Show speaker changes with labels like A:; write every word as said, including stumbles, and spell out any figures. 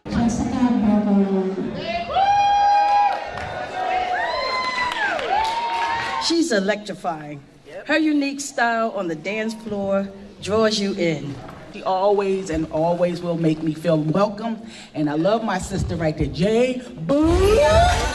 A: She's electrifying. Her unique style on the dance floor draws you in.
B: She always and always will make me feel welcome. And I love my sister right there, Jay. Boo!